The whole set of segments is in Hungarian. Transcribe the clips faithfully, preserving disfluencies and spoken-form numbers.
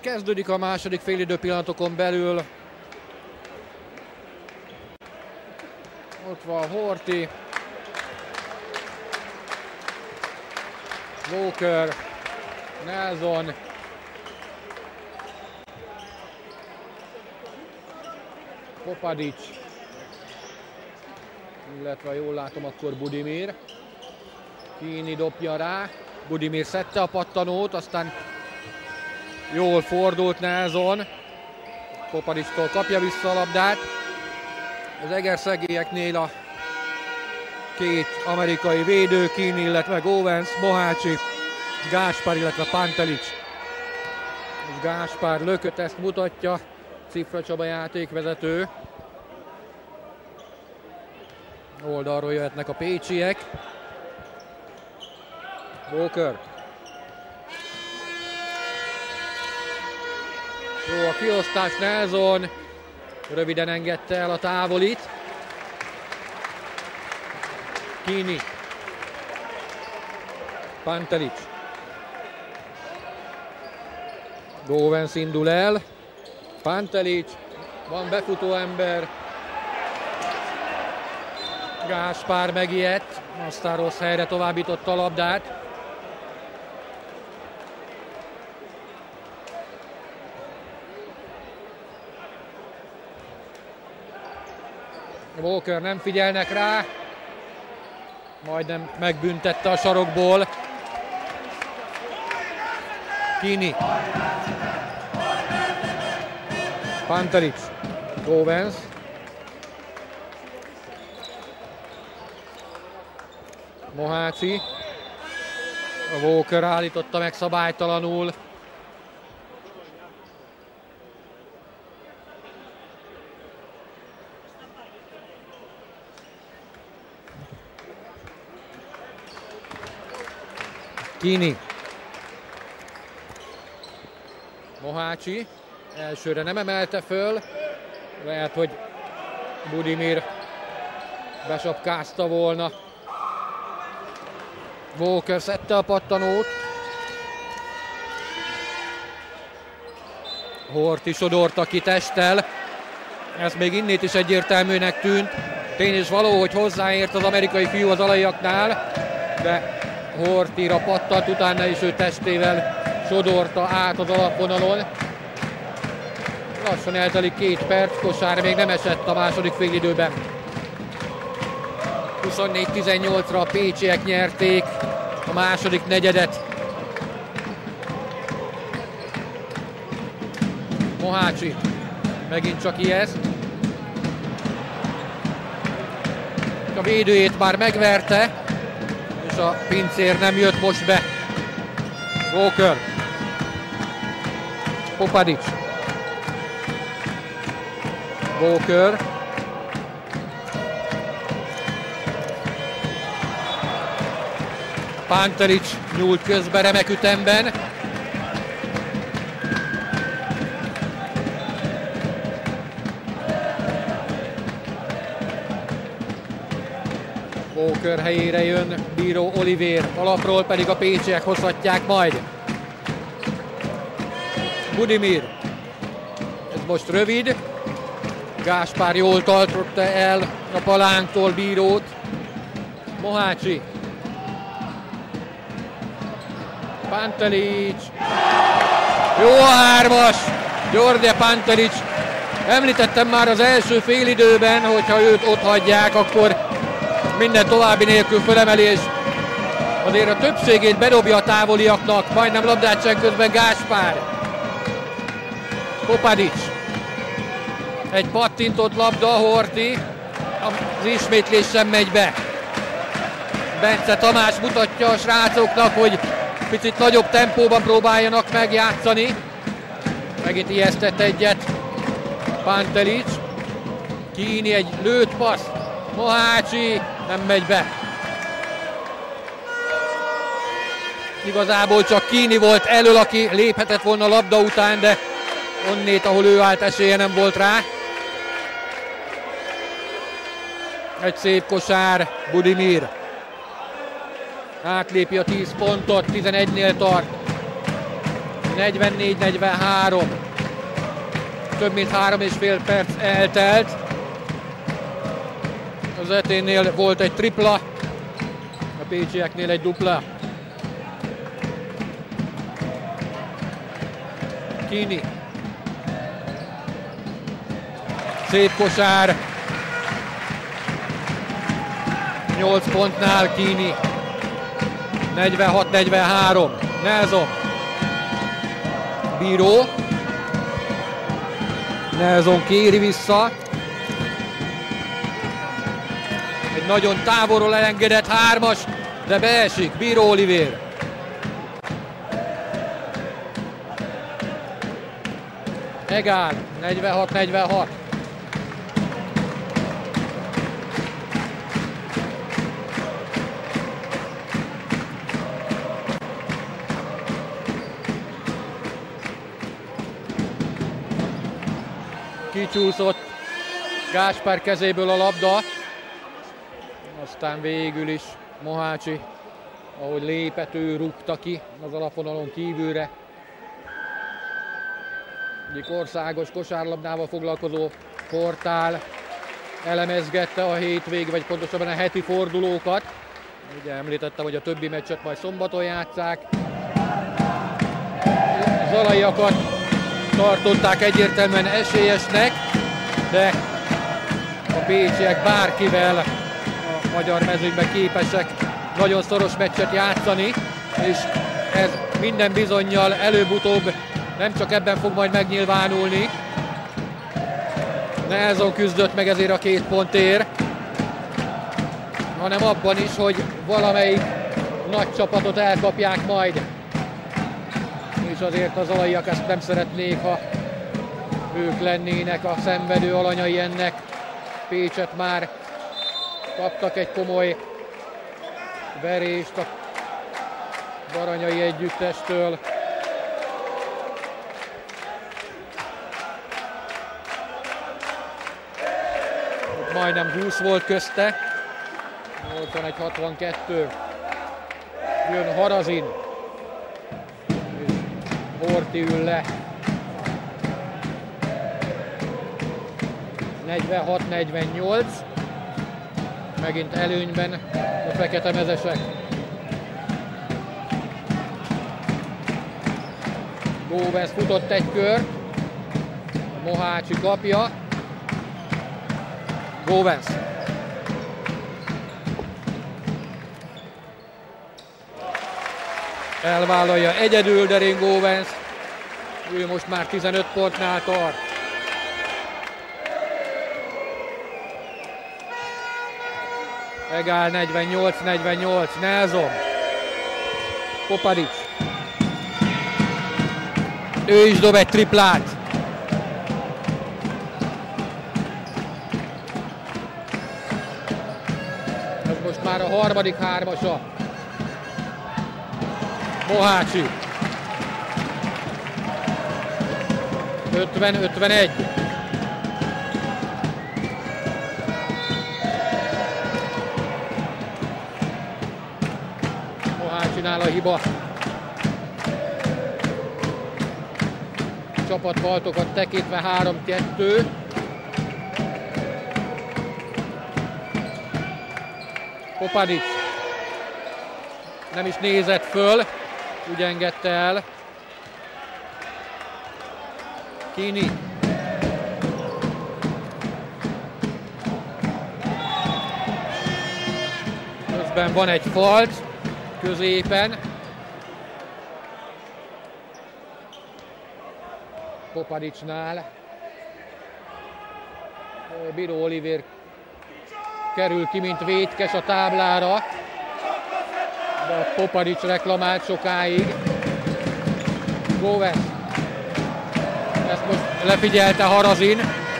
Kezdődik a második félidő pillanatokon belül. Ott van Horthy, Walker, Nelson, Popadic, illetve ha jól látom, akkor Budimir. Kini dobja rá, Budimir szedte a pattanót, aztán jól fordult Nelson, Popadictól kapja vissza a labdát. Az egerszegélyeknél a két amerikai védő, Kini, illetve Owens, Mohácsi, Gáspár, illetve Pantelic. És Gáspár lökött, ezt mutatja Cifra Csaba játékvezető. Oldalról jöhetnek a pécsiek. Walker. Jó a kiosztás, Nelson röviden engedte el a távolit. Kini. Pantelic. Owens indul el. Pantelic. Van befutó ember. Gáspár megijedt. Aztán rossz helyre továbbította a labdát. Walker, nem figyelnek rá. Majdnem megbüntette a sarokból. Kini. Pantelic. Owens. Mohácsi. A Walker állította meg szabálytalanul. Kini. Mohácsi. Elsőre nem emelte föl. Lehet, hogy Budimir besapkázta volna. Walker szedte a pattanót. Horthy sodorta ki testtel. Ez még innét is egyértelműnek tűnt. Tény is való, hogy hozzáért az amerikai fiú az alaiaknál, de Horthyra pattant, utána is ő testével sodorta át az alapvonalon. Lassan eltelik két perc, kosár még nem esett a második félidőben. huszonnégy tizennyolcra a pécsiek nyerték a második negyedet. Mohácsi megint csak ijeszt. A védőjét már megverte, és a pincér nem jött most be. Walker. Popadic. Walker. Pantelic nyúlt közbe remek ütemben. Walker helyére jön bíró Olivér, alapról pedig a pécsiek hozhatják majd. Budimir. Ez most rövid. Gáspár jól tartotta el a palánktól bírót. Mohácsi. Pantelic. Jó a hármas. György Pantelic. Említettem már az első félidőben, hogyha őt ott hagyják, akkor minden további nélkül fölemelés. Azért a többségét bedobja a távoliaknak, majdnem labdát sem közben Gáspár. Popadic. Egy pattintott labda, Horthy. Az ismétlés sem megy be. Bence Tamás mutatja a srácoknak, hogy picit nagyobb tempóban próbáljanak megjátszani. Megint ijesztett egyet Pantelic. Kini, egy lőtt passz. Mohácsi nem megy be. Igazából csak Kini volt elől, aki léphetett volna a labda után, de onnét, ahol ő állt, esélye nem volt rá. Egy szép kosár, Budimir. Átlépi a tíz pontot, tizenegynél tart. negyvennégy negyvenhárom. Több mint három és fél perc eltelt. Az Eténnél volt egy tripla, a pécsieknél egy dupla. Kini. Szép kosár. nyolc pontnál Kini. negyvenhat negyvenhárom. Nelson. Bíró. Nelson kéri vissza. Egy nagyon távolról elengedett hármas, de beesik. Bíró Olivér. Egál. negyvenhat negyvenhat. Kicsúszott Gáspár kezéből a labda, aztán végül is Mohácsi, ahogy lépett, ő rúgta ki az alapvonalon kívülre. Egyik országos kosárlabdával foglalkozó portál elemezgette a hétvég, vagy pontosabban a heti fordulókat. Ugye említettem, hogy a többi meccset majd szombaton játsszák. Zalaiakat tartották egyértelműen esélyesnek, de a pécsiek bárkivel a magyar mezőnyben képesek nagyon szoros meccset játszani, és ez minden bizonnyal előbb-utóbb nem csak ebben fog majd megnyilvánulni. Nelson küzdött meg ezért a két pontért, hanem abban is, hogy valamelyik nagy csapatot elkapják majd. És azért az alaiak ezt nem szeretnék, ha ők lennének a szenvedő alanyai ennek. Pécset már kaptak egy komoly verést a baranyai együttestől. Ott majdnem húsz volt közte. nyolcvanegy hatvankettő. Jön Harazin. Horthy ül le. negyvenhat negyvennyolc. Megint előnyben a fekete mezesek. Góvens futott egy kört. Mohácsi kapja. Góvens. Elvállalja egyedül Derin Góvens. Ő most már tizenöt pontnál tart. Egál negyvennyolc negyvennyolc. Nelson. Popadic. Ő is dob egy triplát. Ez most már a harmadik hármasa. Mohácsi. ötven ötvenegy. Mohácsinál a hiba. Csapatváltókat tekintve három kettő. Popadic nem is nézett föl, úgy engedte el. Kini. Közben van egy falt középen. Popadicnál. Bíró Olivér kerül ki, mint vétkes a táblára. De a Popadic reklamált sokáig. Góvens. Ezt most lefigyelte Harazin.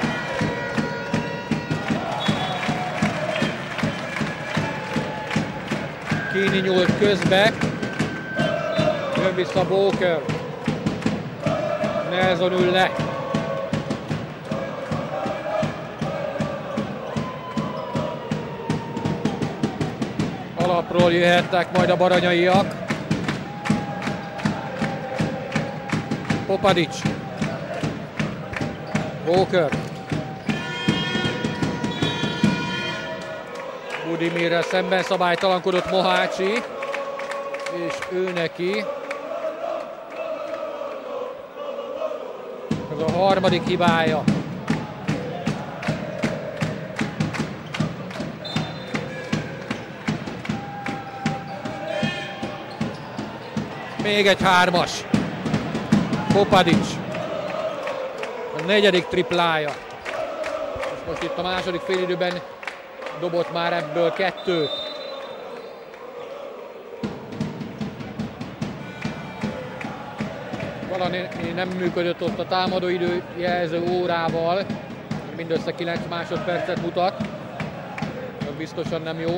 Kini nyúlt közbe. Jön vissza Bóker. Nelson ül le. Alapról jöhetnek majd a baranyaiak. Popadics. Walker. Budimirrel szemben szabálytalankodott Mohácsi, és ő neki ez a harmadik hibája. Még egy hármas. Popadics. A negyedik triplája. És most itt a második félidőben dobott már ebből kettőt. Valami nem működött ott a támadó időjelző órával. Mindössze kilenc másodpercet mutat. Biztosan nem jó.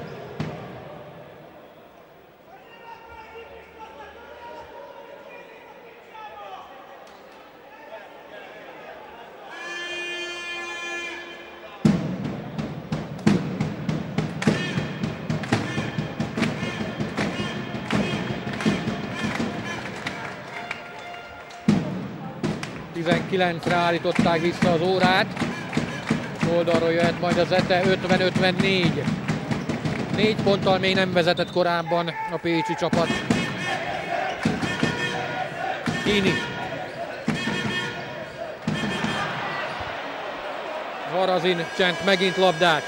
tizenkilencre állították vissza az órát. Oldalról jöhet majd az Zete, ötven ötvennégy. Négy ponttal még nem vezetett korábban a pécsi csapat. Kini. Harazin csent megint labdát.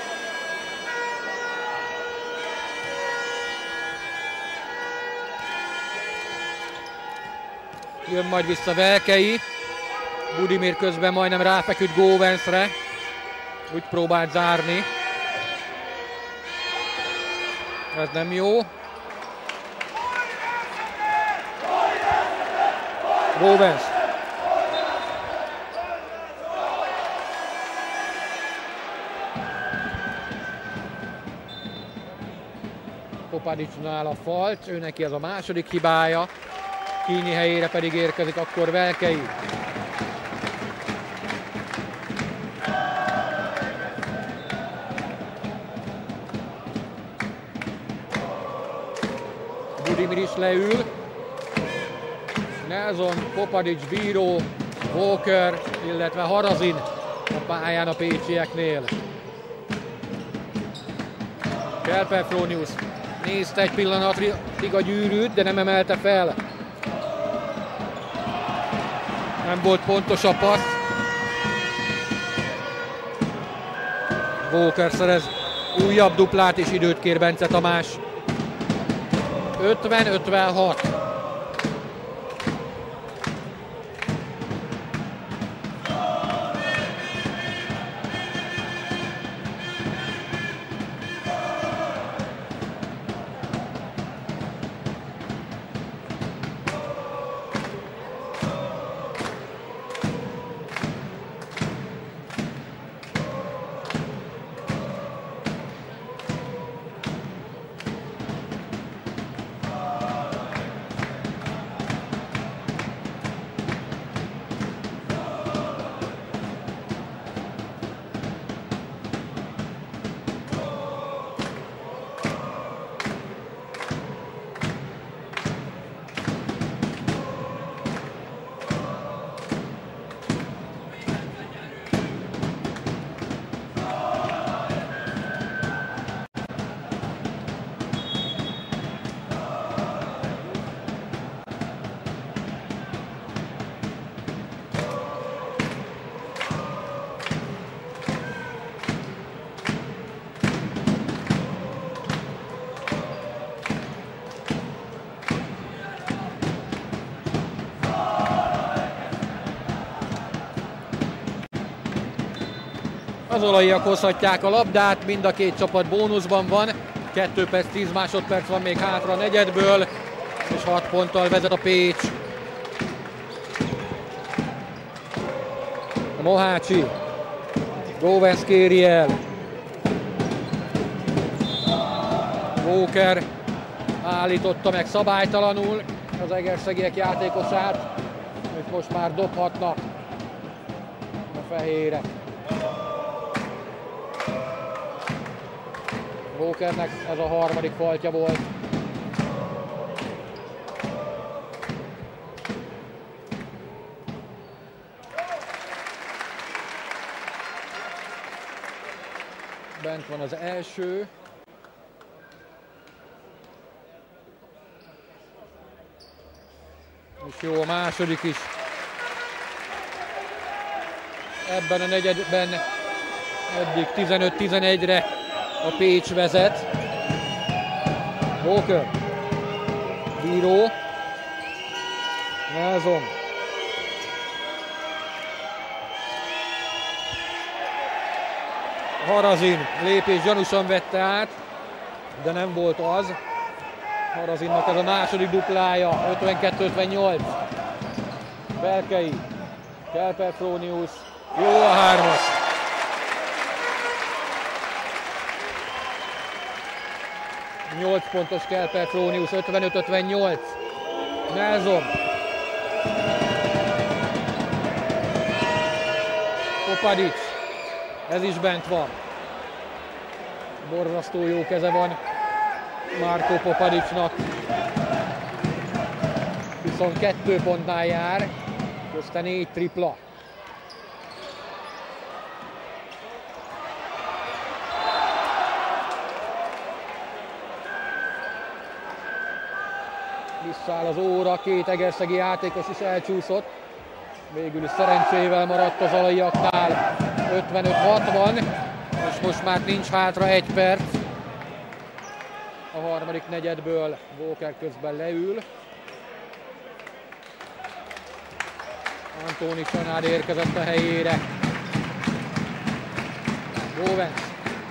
Jön majd vissza Velkei. Budimir közben majdnem ráfeküdt Góvensre. Úgy próbált zárni. Ez nem jó. Góvens. Popadicsnál a falt, ő neki ez a második hibája. Kini helyére pedig érkezik akkor Velkei. Budimir is leül. Nelson, Popadics, Bíró, Walker, illetve Harazin a pályán a pécsieknél. Kelpefronius nézte egy pillanatig a gyűrűt, de nem emelte fel. Nem volt pontos a passz. Walker szerez újabb duplát, és időt kér Bence Tamás. ötven ötvenhat. Az olajiak hozhatják a labdát, mind a két csapat bónuszban van. kettő perc, tíz másodperc van még hátra a negyedből, és hat ponttal vezet a Pécs. A Mohácsi. Góvens kéri el. Walker állította meg szabálytalanul az egerszegiek játékosát, és most már dobhatnak a fehérek. Walkernek ez a harmadik faltja volt. Bent van az első. És jó, a második is. Ebben a negyedben eddig tizenöt tizenegyre a Pécs vezet. Walker. Bíró. Nelson. Harazin lépés gyanúsan vette át, de nem volt az. Harazinnak ez a második duplája, ötvenkettő ötvennyolc. Berkei, Kelperfrónius, jó a hármas. nyolc pontos Kelperfrónius, ötvenöt ötvennyolc. Nelson. Popadic, ez is bent van. Borzasztó jó keze van Marko Popadicnak. huszonkettő pontnál jár, közte négy tripla. Visszaáll az óra, két egerszegi játékos is elcsúszott. Végül is szerencsével maradt az alaiaknál. ötvenöt hatvan, és most már nincs hátra egy perc. A harmadik negyedből Walker közben leül. Antóni Csanád érkezett a helyére. Góvenc.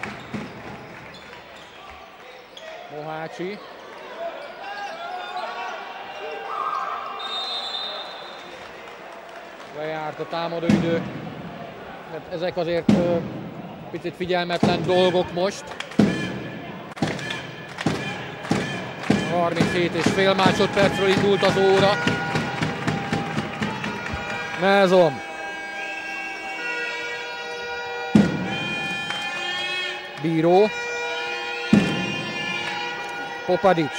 Mohácsi. Lejárt a támadóidő. Hát ezek azért ö, picit figyelmetlen dolgok most. harminchét és fél másodpercről indult az óra. Nelson. Bíró. Popadic.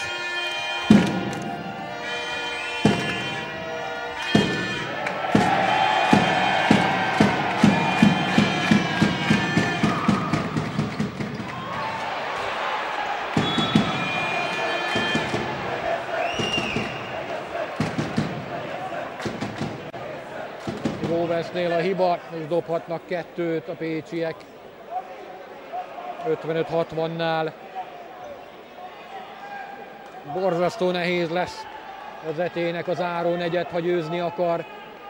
Góvencnél a hiba, és dobhatnak kettőt a pécsiek. ötvenöt hatvannál. Borzasztó nehéz lesz az Etének az záró negyed, ha győzni akar.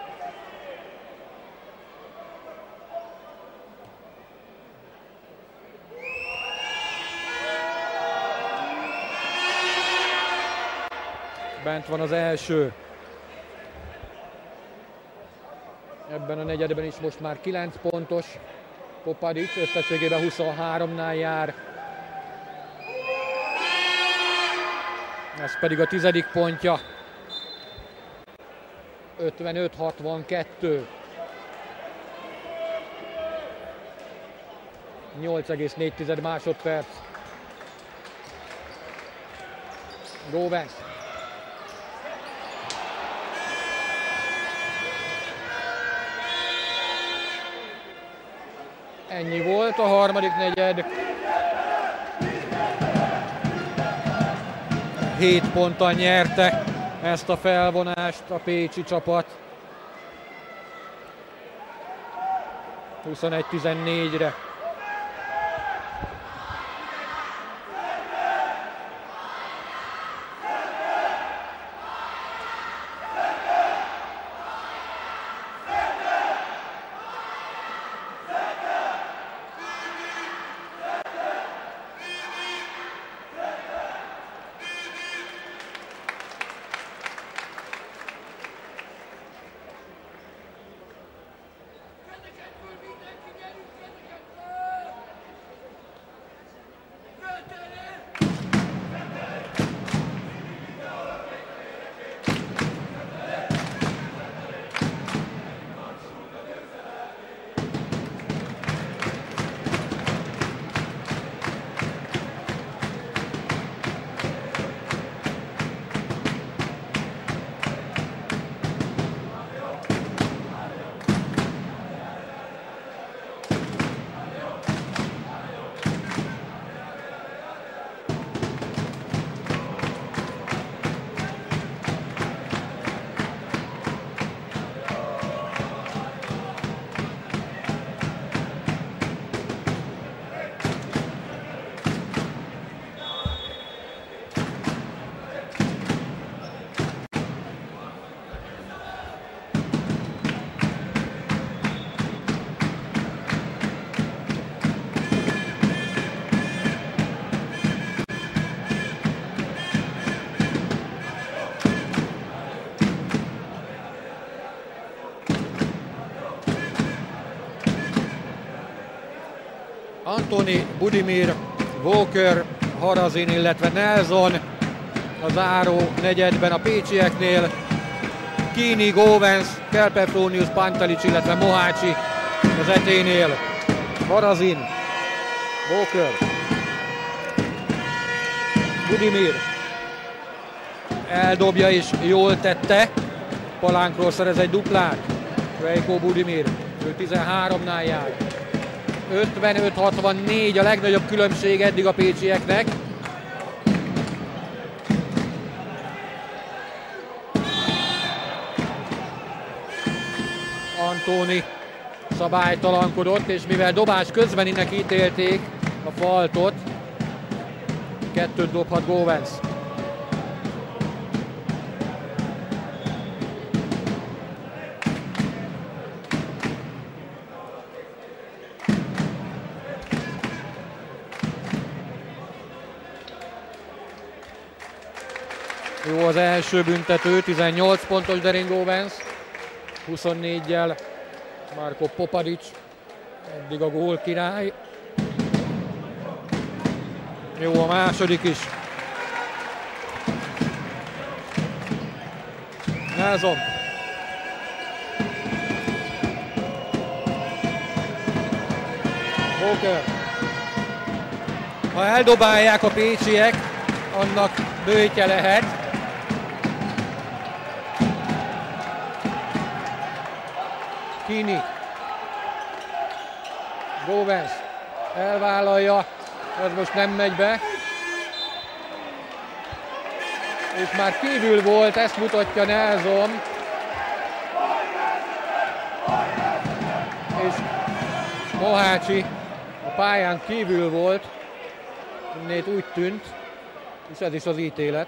Bent van az első. Ebben a negyedben is most már kilenc pontos. Popadic összességében huszonháromnál jár. Ez pedig a tizedik pontja. ötvenöt hatvankettő. nyolc egész négy másodperc. Góvenc. Ennyi volt a harmadik negyed. hét ponttal nyerte ezt a felvonást a pécsi csapat. huszonegy tizennégyre. Antoni, Budimir, Walker, Harazin, illetve Nelson a záró negyedben a pécsieknél. Kini, Góvenc, Kelpetronius, Pantelic, illetve Mohácsi az eténél. Harazin, Walker, Budimir eldobja és jól tette. Palánkról szerez egy duplát. Veljko Budimir, ő tizenháromnál jár. ötvenöt hatvannégy a legnagyobb különbség eddig a pécsieknek. Antoni szabálytalankodott, és mivel dobás közben innen ítélték a faltot, kettőt dobhat Góvenc. Jó az első büntető, tizennyolc pontos Derin Góvenc, huszonnégyel Marko Popadic, eddig a gól király. Jó a második is. Nelson. Walker. Ha eldobálják a pécsiek, annak bőtje lehet. Kini. Góvenc elvállalja, ez most nem megy be. És már kívül volt, ezt mutatja Nelson. És Mohácsi a pályán kívül volt, innét úgy tűnt, és ez is az ítélet.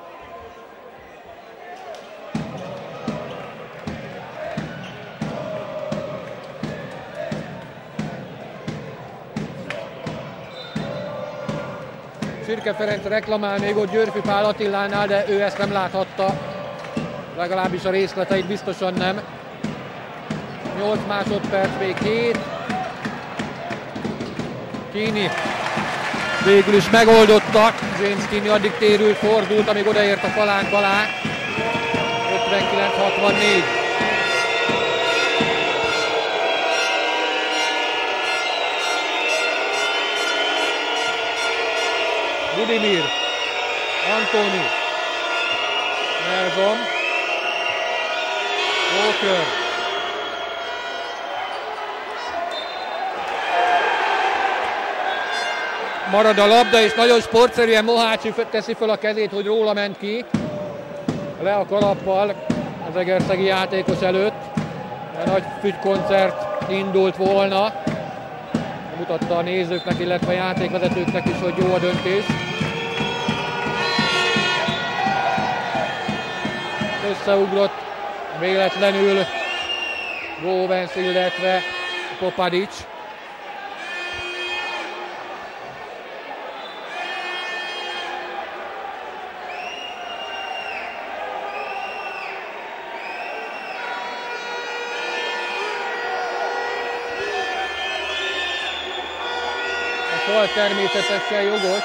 Csirke Ferenc reklamál még ott Györfi Pál Attilánál, de ő ezt nem láthatta. Legalábbis a részleteit biztosan nem. nyolc másodperc, még hét. Kini végül is megoldotta. James Kini addig térült, fordult, amíg odaért a palánk alá. ötvenkilenc hatvannégy. Budimir, Antoni, Nelson, Walker. Marad a labda, és nagyon sportszerűen Mohácsi teszi fel a kezét, hogy róla ment ki. Le a kalappal az egerszegi játékos előtt. A nagy fügykoncert indult volna. Mutatta a nézőknek, illetve a játékvezetőknek is, hogy jó a döntés. Összeugrott véletlenül Góvenc, illetve Popadic. A fal természetesen jogos.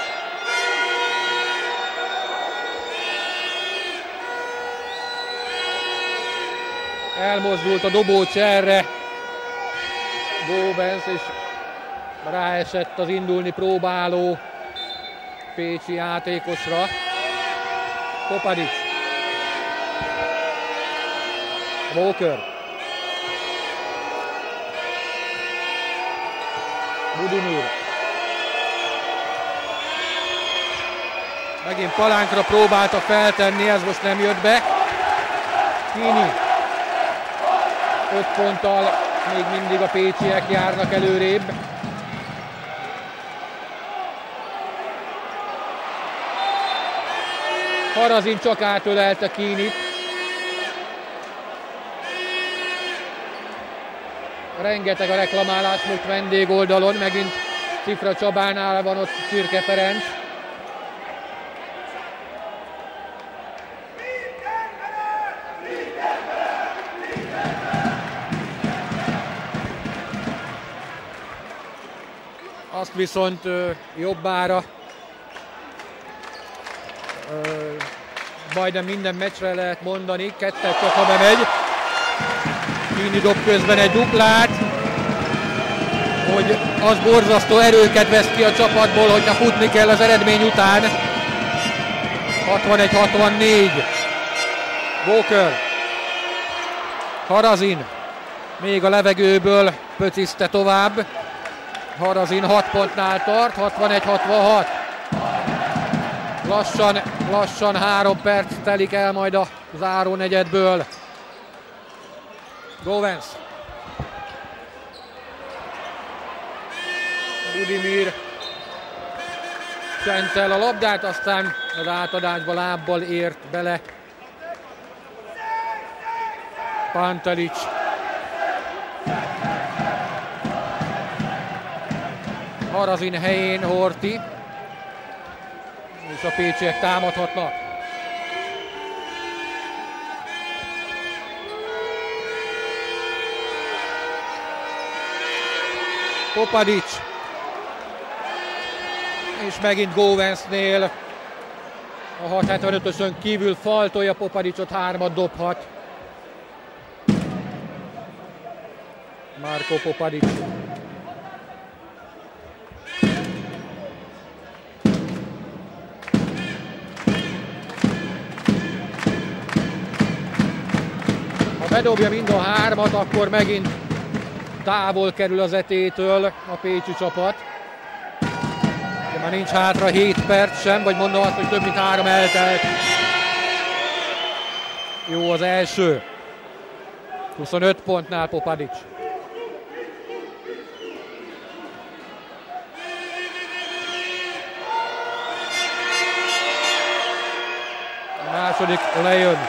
Elmozdult a dobócserre Góvenc, és ráesett az indulni próbáló pécsi játékosra. Popadic. Walker. Budimir. Megint palánkra próbálta feltenni, ez most nem jött be. Kini. öt ponttal még mindig a pécsiek járnak előrébb. Harazin csak átölelte Kinit. Rengeteg a reklamálás most vendégoldalon, megint Cifra Csabánál van ott Csirke Ferenc. azt viszont ö, jobbára ö, majdnem minden meccsre lehet mondani, kettet csak ha bemegy. Keaney dob közben egy duplát, hogy az borzasztó erőket vesz ki a csapatból, hogyha futni kell az eredmény után. hatvanegy hatvannégy. Walker. Harazin. Még a levegőből pöciszte tovább. Harazin hat pontnál tart, hatvanegy hatvanhat. Lassan, lassan három perc telik el majd a záró negyedből. Govens. Budimir csentel a labdát, aztán az átadásba lábbal ért bele Pantelic. Harazin helyén Horthy, és a pécsiek támadhatnak. Popadic. És megint Govensnél a hat hetvenötösön kívül faltolja, Popadicot hármat dobhat. Marko Popadic. Ha bedobja mind a hármat, akkor megint távol kerül az etétől a pécsi csapat. De már nincs hátra hét perc sem, vagy mondom azt, hogy több mint három eltelt. Jó az első. huszonöt pontnál Popadic. A második lejön.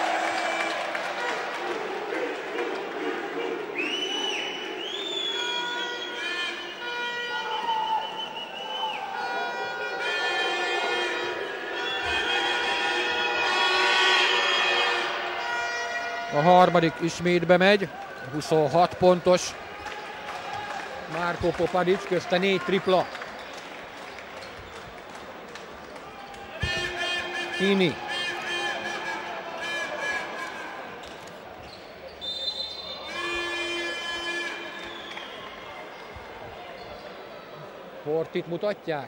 A harmadik ismét bemegy, huszonhat pontos Marko Popadic, közte négy tripla. Keaney. Horthyt mutatják?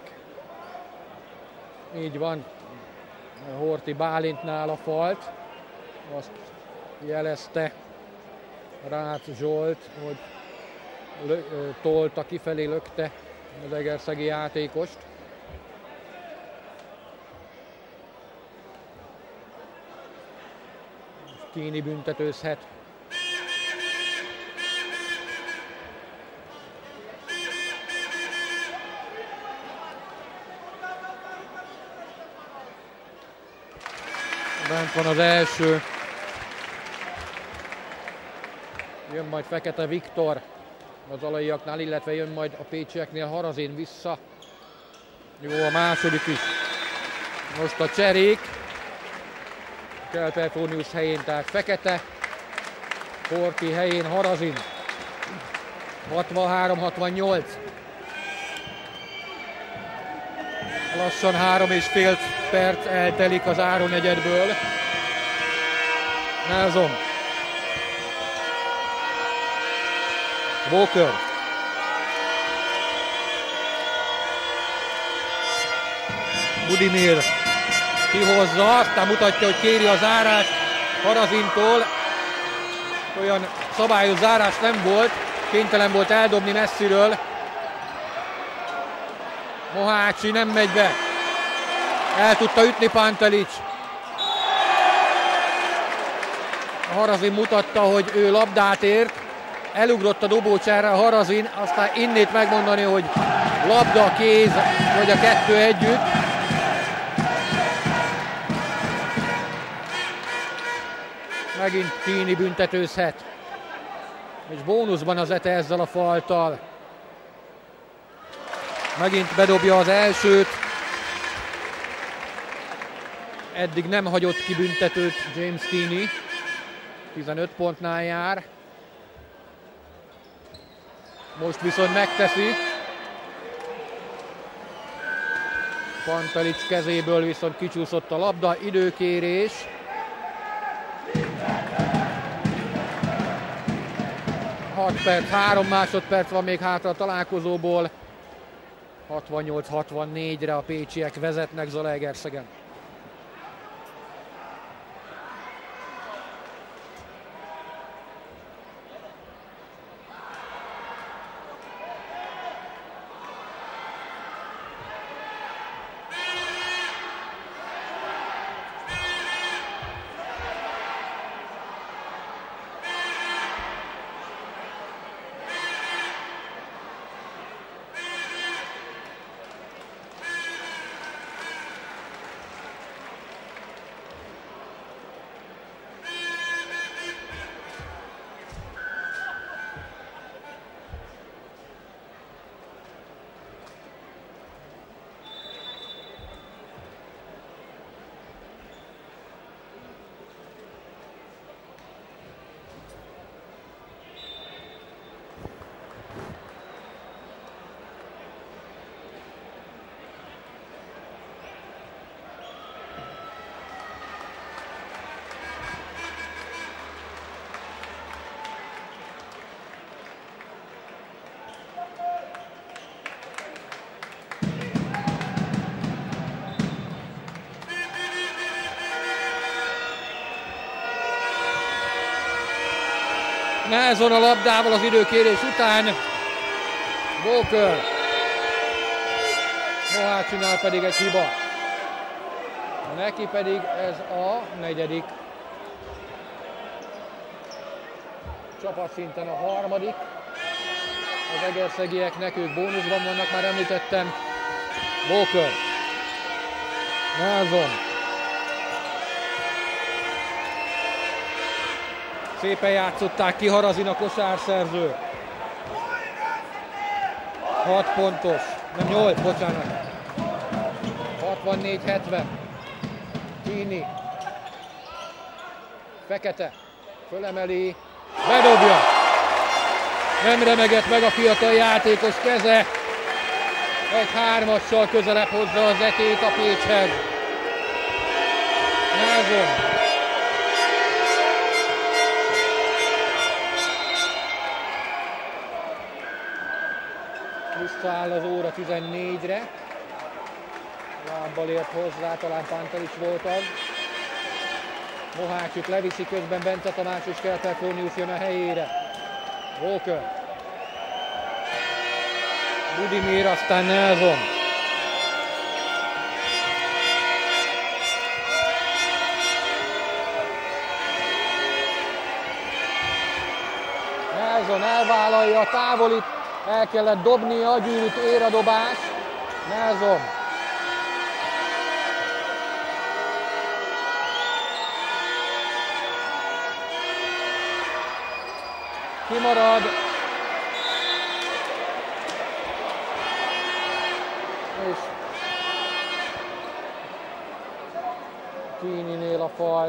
Így van. Horthy Bálintnál a falt. Azt jelezte Rácz Zsolt, hogy lö- tolta, kifelé lökte az egerszegi játékost. Keaney büntetőzhet. Bent van az első. Jön majd Fekete Viktor az alaiaknál, illetve jön majd a pécsieknél Harazin vissza. Jó a második is. Most a cserék. Kelperfornius helyén, tehát Fekete. Horthy helyén Harazin. hatvanhárom hatvannyolc. Lassan három és fél perc eltelik az záró negyedből. Nelson. Walker. Budimir kihozza, aztán mutatja, hogy kéri a zárást Harazintól. Olyan szabályos zárás nem volt, kénytelen volt eldobni messziről. Mohácsi nem megy be. El tudta ütni Pantelic. Harazin mutatta, hogy ő labdát ért. Elugrott a dobócserre a Harazin, aztán innét megmondani, hogy labda, kéz, vagy a kettő együtt. Megint Keaney büntetőzhet. És bónuszban az Ete ezzel a falttal. Megint bedobja az elsőt. Eddig nem hagyott ki büntetőt James Keaney. tizenöt pontnál jár. Most viszont megteszi. Pantelic kezéből viszont kicsúszott a labda, időkérés. hat perc, három másodperc van még hátra a találkozóból. hatvannyolc hatvannégyre a pécsiek vezetnek Zalaegerszegen. Nelson a labdával az időkérés után. Walker. Mohácsinál pedig egy hiba. Neki pedig ez a negyedik. Csapatszinten a harmadik. Az egerszegieknek, ők bónuszban vannak, már említettem. Walker. Nelson. Szépen játszották ki, Harazin a kosárszerző. hat pontos, nem nyolc, bocsánat. hatvannégy hetven. Kini. Fekete. Fölemeli. Bedobja. Nem remegett meg a fiatal játékos keze. Egy hármassal közelebb hozza az etélyt a Pécshez. Nelson. Visszaáll az óra tizennégyre. Lábbal ért hozzá, talán Pantelic volt az. Mohácsik leviszi, közben Bence Tamás és Keltelfónius jön a helyére. Walker. Budimir, aztán Nelson. Nelson elvállalja a távolit. El kellett dobnia, a gyűrűt ér a dobás. Nelson. Kimarad. És Kininél a falt.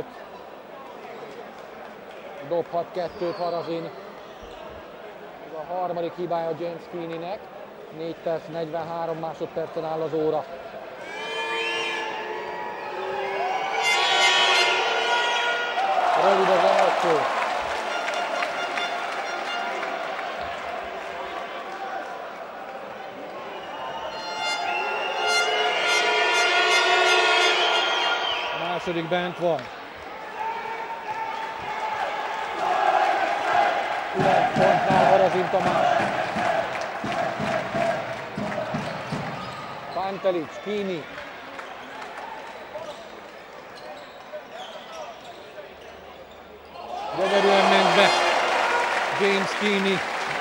Dobhat kettőt Harazin. A harmadik hibája James Kininek. négy perc, negyvenhárom másodpercen áll az óra. Rövid az első. A második bent van. kilenc pontnál Harazin Tamás. Pantelic, Kini. Gyönyörűen ment be James Kini.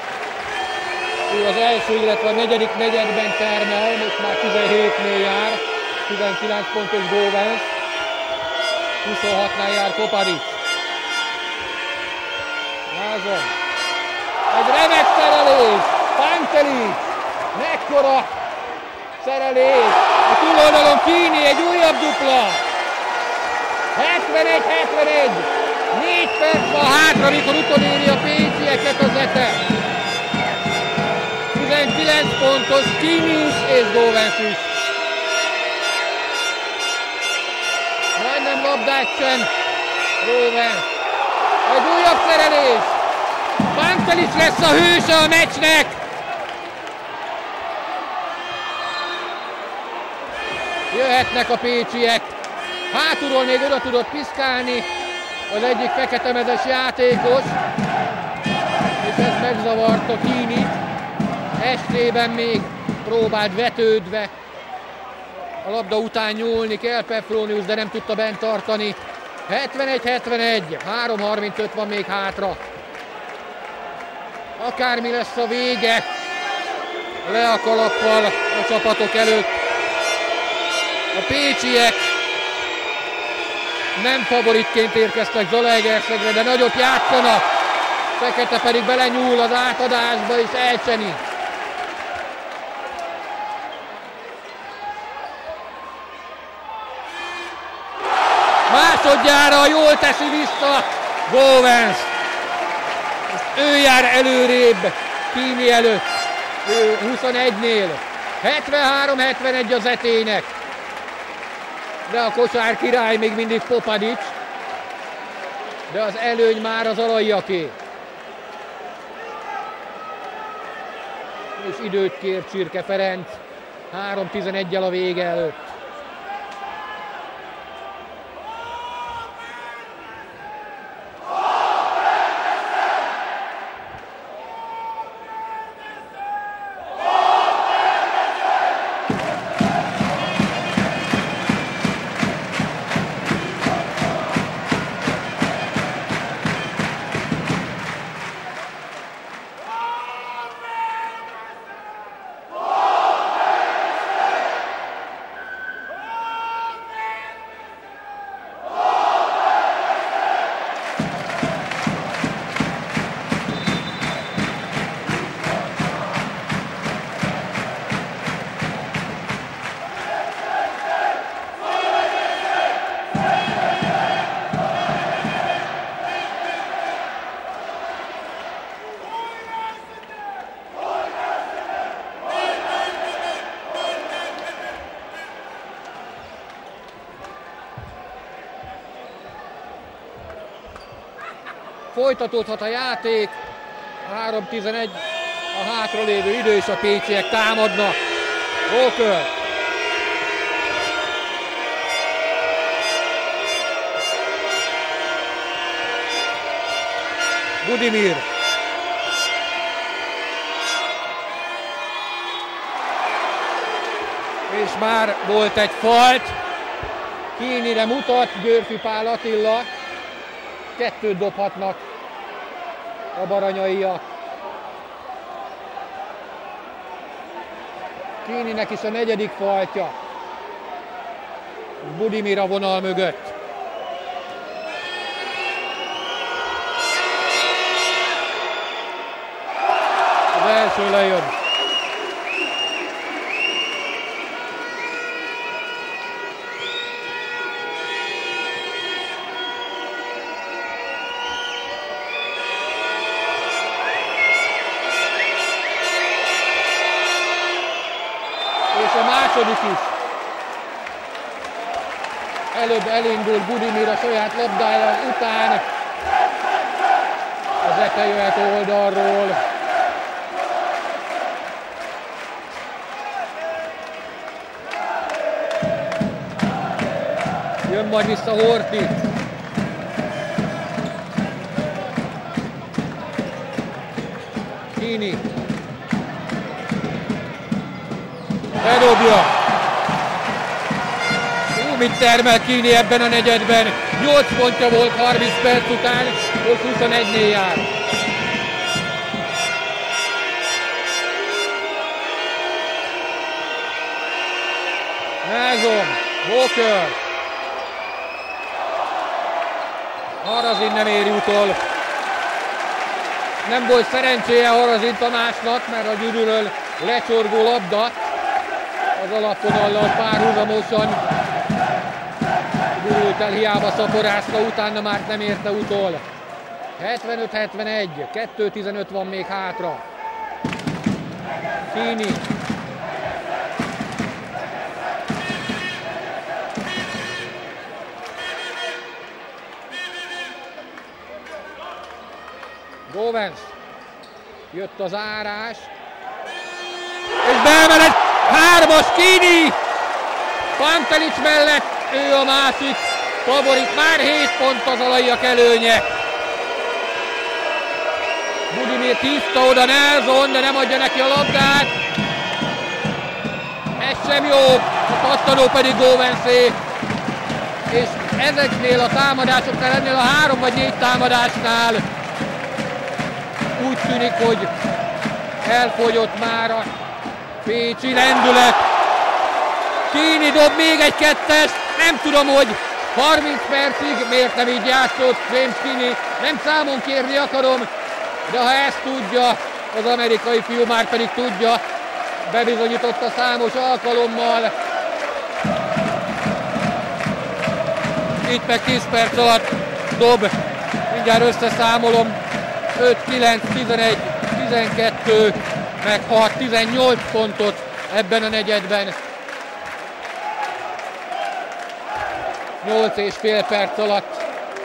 Ő az első, illetve a negyedik negyedben termel, most már tizenhétnél jár. tizenkilenc pontos Góvens. huszonhatnál jár Koparic. Nelson. Egy remek szerelés! Pantelic! Mekkora szerelés! A túloldalon Kini, egy újabb dupla! hetvenegy hetvenegy! négy perc van hátra, mikor utoléri a pécsieket az Ete. tizenkilenc pontos Kini is és Góvens is. labdát sem. Rovers. Egy újabb szerelés. Pantelic lesz a hőse a meccsnek. Jöhetnek a pécsiek. Hátulról még oda tudott piszkálni az egyik feketemezes játékos, és ez megzavarta Kínit. Estében még próbált vetődve a labda után nyúlni kell Pefronius, de nem tudta bent tartani. hetvenegy hetvenegy, három harmincöt van még hátra. Akármi lesz a vége, le a kalappal a csapatok előtt. A pécsiek nem favoritként érkeztek Zalaegerszegre, de nagyot játszanak. Fekete pedig belenyúl az átadásba és elcseni. Másodjára jól teszi vissza Góvenc. Ő jár előrébb Kíni előtt, ő huszonegynél. hetvenhárom hetvenegy az etének. De a kosár király még mindig Popadic. De az előny már az alaiaké. És időt kér Csirke Ferenc. három tizeneggyel a vége előtt. Folytatódhat a játék, három tizenegy a hátralévő idő, és a pécsiek támadnak. Walker. Budimir. És már volt egy falt. Kínire mutat Győrfi Pál Attila. Kettőt dobhatnak a baranyaiak. Kíninek is a negyedik faltja. Budimir a vonal mögött. Az első lejön. A második is. Előbb elindul Budimir a saját labdája után. Az Epe jöhet oldalról. Jön majd vissza Horthy. Kini. Bedobja. Ú, mit termel Kini ebben a negyedben. nyolc pontja volt harminc perc után, most huszonegynél jár. Názom, Walker. Harazin nem éri utol. Nem volt szerencséje Harazin Tamásnak, mert a gyűrűről lecsorgó labda az alapvonallal párhuzamosan gurult el, hiába szaporászta, utána már nem érte utol. hetvenöt hetvenegy, kettő tizenöt van még hátra. Kini. Jött az árás. És beemel egy hármas Kini! Pantelic mellett ő a másik favorit. Már hét pont az alaiak előnye. Budimir tiszta oda Nelson, de nem adja neki a labdát. Ez sem jó, a pattanó pedig Govenszé. És ezeknél a támadásoknál, ennél a három vagy négy támadásnál úgy tűnik, hogy elfogyott már a pécsi lendület. Kini dob még egy kettest, nem tudom, hogy harminc percig miért nem így játszott James Kini. Nem számon kérni akarom, de ha ezt tudja, az amerikai fiú már pedig tudja, bebizonyította számos alkalommal. Itt meg tíz perc alatt dob, mindjárt összeszámolom, öt, kilenc, tizenegy, tizenkettő, meg hat, tizennyolc pontot ebben a negyedben. nyolc és fél perc alatt.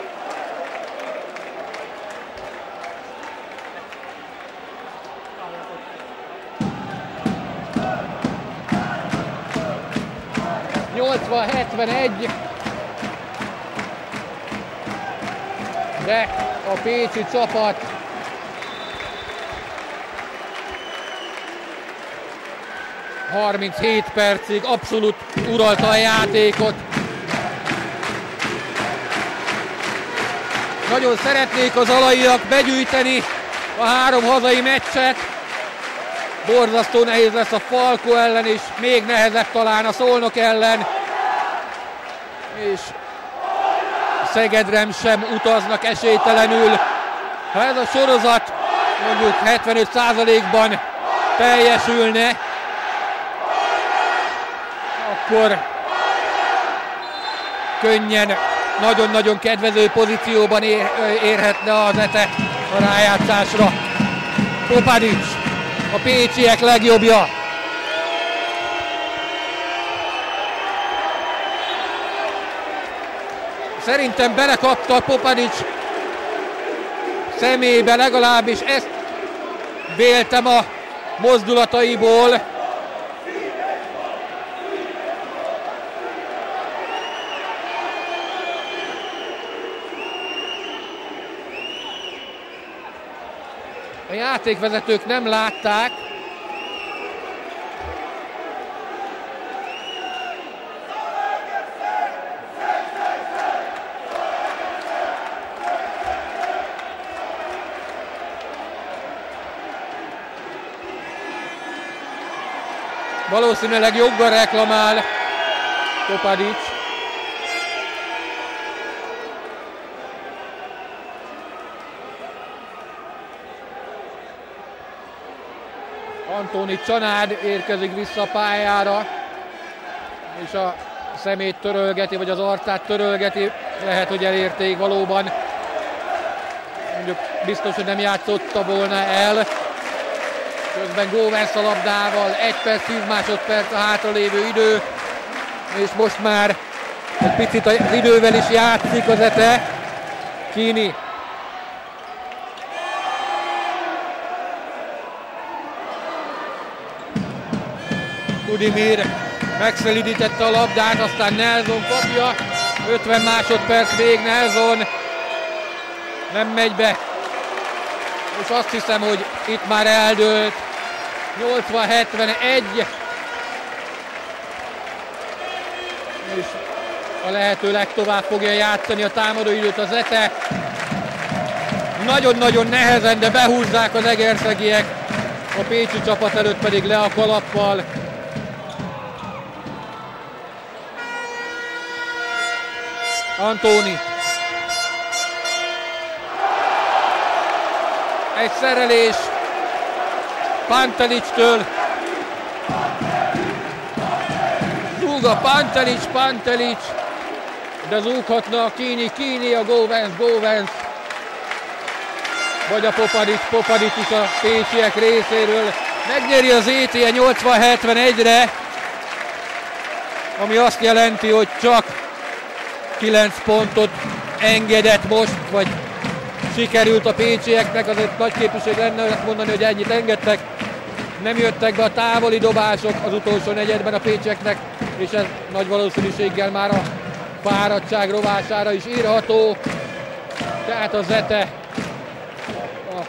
nyolcvan hetvenegy. De a pécsi csapat harminchét percig abszolút uralta a játékot. Nagyon szeretnék az alaiak begyűjteni a három hazai meccset. Borzasztó nehéz lesz a Falko ellen, és még nehezebb talán a Szolnok ellen. És Szegedre sem utaznak esélytelenül. Ha ez a sorozat mondjuk hetvenöt százalékban teljesülne, akkor könnyen, nagyon-nagyon kedvező pozícióban ér, érhetne az Ete a rájátszásra. Popadic, a pécsiek legjobbja. Szerintem belekapta Popadic szemébe, legalábbis ezt véltem a mozdulataiból. A játékvezetők nem látták. Valószínűleg joggal reklamál Popadic. Antoni Csanád érkezik vissza a pályára, és a szemét törölgeti, vagy az arcát törölgeti. Lehet, hogy elérték valóban. Mondjuk biztos, hogy nem játszotta volna el. Közben Govensz a labdával, egy perc, tíz másodperc a hátralévő idő, és most már egy picit az idővel is játszik az Ete. Kini. Budimir megszelidítette a labdát, aztán Nelson kapja. ötven másodperc még, Nelson nem megy be. És azt hiszem, hogy itt már eldőlt. nyolcvan hetvenegy. És a lehető legtovább fogja játszani a támadóidőt az Ete. Nagyon-nagyon nehezen, de behúzzák az egerszegiek. A pécsi csapat előtt pedig le a kalappal. Antoni. Egy szerelés Pantelictől. Zúg a Pantelic, Pantelic, de zúghatna a Kini, Kini, a Govensz, Govensz. Vagy a Popadic, Popadic is a pécsiek részéről. Megnyeri az é té e nyolcvan hetvenegyre, ami azt jelenti, hogy csak kilenc pontot engedett most, vagy sikerült a pécsieknek, azért nagy képviség lenne azt mondani, hogy ennyit engedtek. Nem jöttek be a távoli dobások az utolsó negyedben a pécsieknek, és ez nagy valószínűséggel már a fáradtság rovására is írható. Tehát a Zete a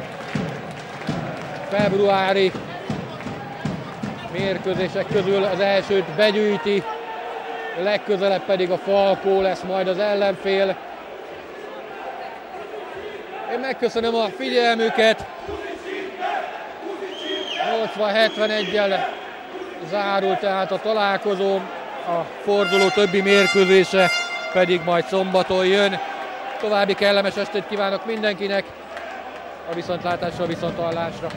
februári mérkőzések közül az elsőt begyűjti, legközelebb pedig a Falkó lesz majd az ellenfél. Én megköszönöm a figyelmüket. nyolcvan hetveneggyel zárul tehát a találkozó, a forduló többi mérkőzése pedig majd szombaton jön. További kellemes estét kívánok mindenkinek, a viszontlátásra, a viszonthallásra.